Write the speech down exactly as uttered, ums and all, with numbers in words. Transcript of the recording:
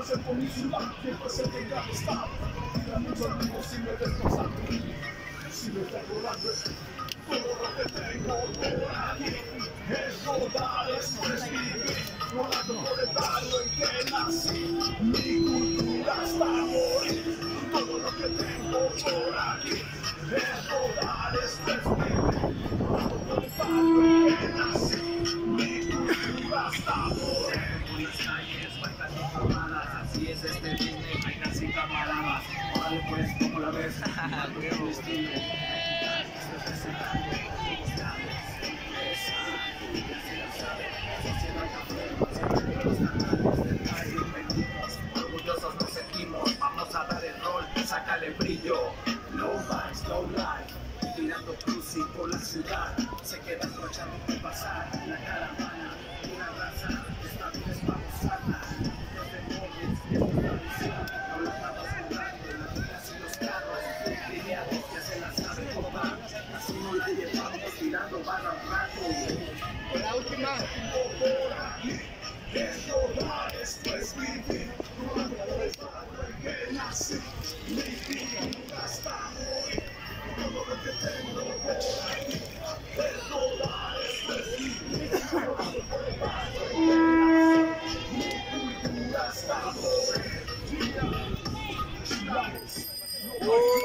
se por mi ciudad, siempre sé que ya está. Mira muchos amigos si me desplazan, si me está rodando. Todo lo que tengo por aquí es rodar, es vivir, volando por el barrio en que nací. Mi cultura hasta morir. Todo lo que tengo por aquí es rodar, es vivir, volando por el barrio en que nací. Mi cultura hasta morir. Por las calles, vueltas informadas, así es este Disney, hay casi camaradas. Órale pues, ¿cómo la ves? Tu estilo. Orgullosos nos sentimos, vamos a dar el rol, sácale brillo. No vibes, no life, tirando cruci por la ciudad, se quedan aprovechando de pasar la caravana, una raza, esta vez vamos a dar. Desde móviles, es nuestra visión, no la vamos jugando, las vidas y los carros, lineados ya se la saben tomar, así no la llevamos tirando barra un rato. La última. Por aquí, es rodar, esto es vivir, rodando por el barrio en que nací, mi vida nunca está morir, todo lo que tengo por aquí, es rodar, esto es vivir, rodando por el barrio en que nací, mi cultura está morir, chilangos, chilangos, no